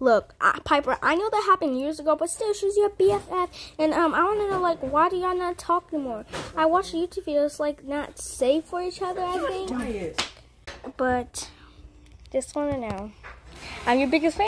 Look, Piper, I know that happened years ago, but still, she's your BFF. And I want to know, like, why do y'all not talk anymore? I watch YouTube videos, like, not safe for each other, I think. But just want to know. I'm your biggest fan.